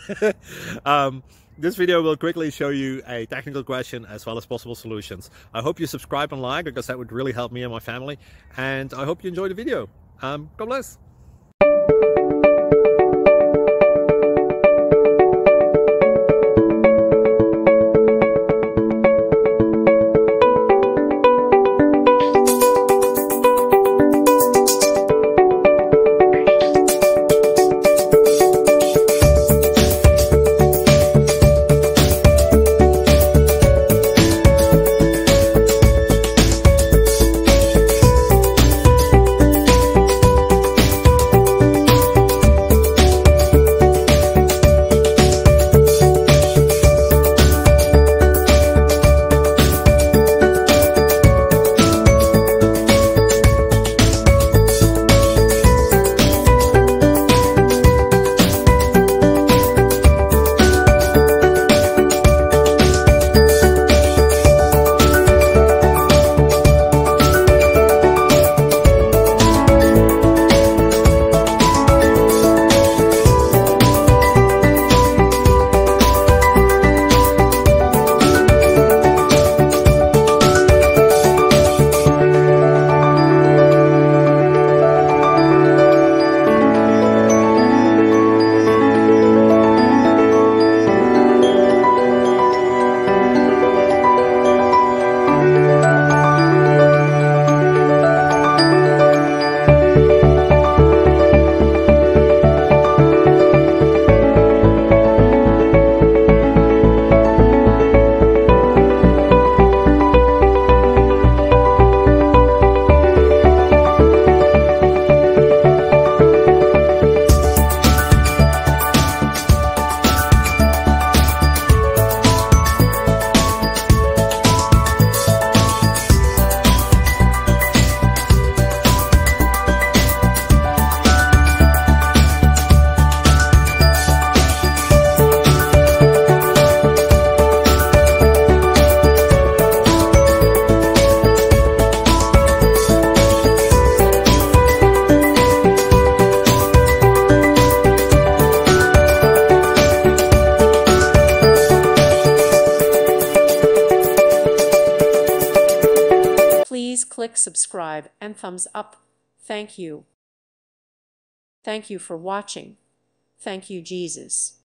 This video will quickly show you a technical question as well as possible solutions. I hope you subscribe and like, because that would really help me and my family. And I hope you enjoy the video. God bless. Please click subscribe and thumbs up. Thank you. Thank you for watching. Thank you, Jesus.